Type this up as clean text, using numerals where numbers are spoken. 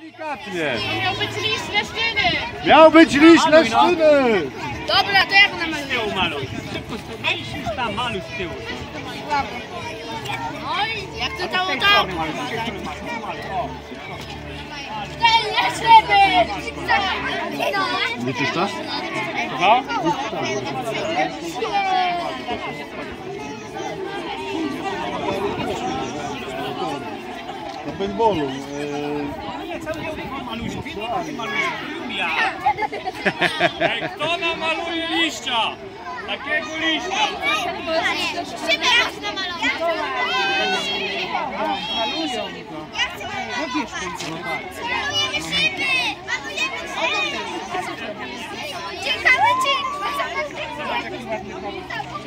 delikatnie. Miał być liść leszczyny. Miał być liść leszczyny. Dobra, to jak namaluję? Z tyłu maluj. Szybko już tam maluj z tyłu. Oj, jak to dało tak? Ten leszczyny! Liczysz czas? No? Na paintballu. Ej, kto namaluje liścia? Takiego liścia! Szybę raz namalować. Malują go. Wybierz ten Malujemy szyby! Malujemy szyby! Ciekawe czy...